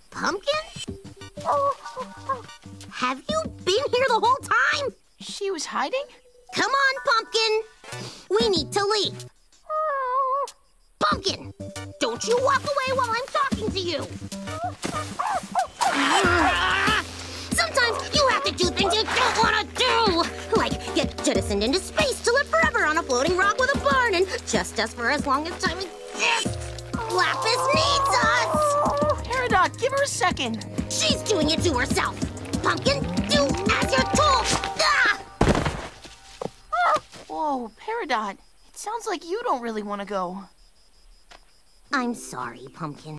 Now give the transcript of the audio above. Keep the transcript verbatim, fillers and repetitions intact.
Pumpkin? Have you been here the whole time? She was hiding? Come on, Pumpkin. We need to leave. Pumpkin, don't you walk away while I'm talking to you. Sometimes you have to do things you don't want to do. Like get jettisoned into space to live forever on a floating rock with a barn and just us for as long as time exists. Lapis needs us. Peridot, give her a second. She's doing it to herself. Pumpkin, do as you're told. Ah! Whoa, Peridot, it sounds like you don't really want to go. I'm sorry, Pumpkin.